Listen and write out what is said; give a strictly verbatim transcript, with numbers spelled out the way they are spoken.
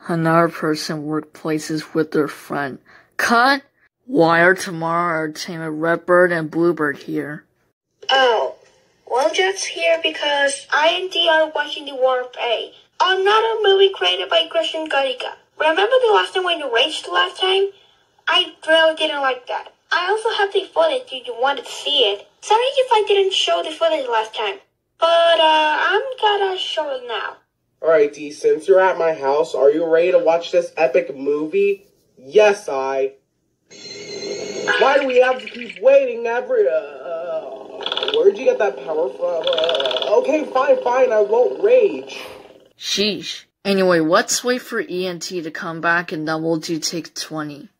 Another person workplaces with their friend. Cut! Why are tomorrow our team of Redbird and Bluebird here? Oh, well, just here because I and D are watching the Warp A, another movie created by Christian Gatica. Remember the last time when you raged last time? I really didn't like that. I also have the footage if you wanted to see it. Sorry if I didn't show the footage last time, but uh, I'm gonna show it now. Alright, D, since you're at my house, are you ready to watch this epic movie? Yes, I. Why do we have to keep waiting every, uh, where'd you get that power from? Uh, okay, fine, fine, I won't rage. Sheesh. Anyway, let's wait for E N T to come back and then we'll do take twenty.